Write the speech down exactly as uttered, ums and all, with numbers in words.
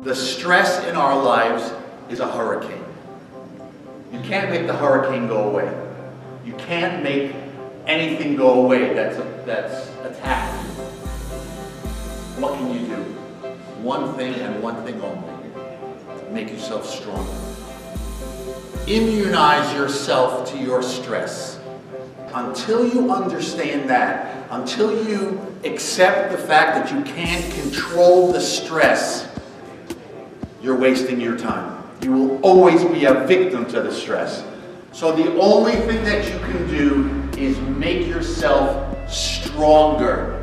The stress in our lives is a hurricane. You can't make the hurricane go away. You can't make anything go away that's, that's attacked you. What can you do? One thing and one thing only. Make yourself stronger. Immunize yourself to your stress. Until you understand that, until you accept the fact that you can't control the stress, you're wasting your time. You will always be a victim to the stress. So the only thing that you can do is make yourself stronger.